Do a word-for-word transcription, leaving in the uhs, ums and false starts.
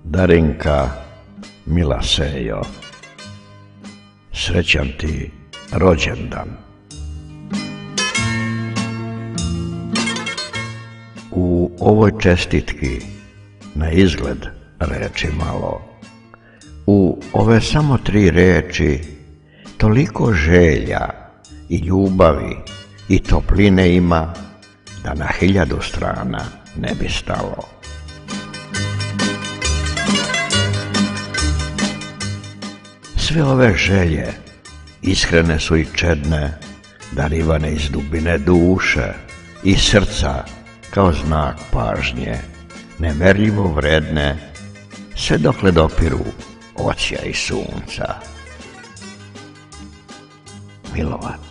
Darinka, mila Sejo, srećan ti rođendan. U ovoj čestitki, na izgled reči malo, u ove samo tri reči toliko želja i ljubavi i topline ima da na hiljadu strana ne bi stalo. Sve ove želje iskrene su i čedne, darivane iz dubine duše i srca kao znak pažnje, nemerljivo vredne, sve dokle dopiru očija i sunca. Milovat.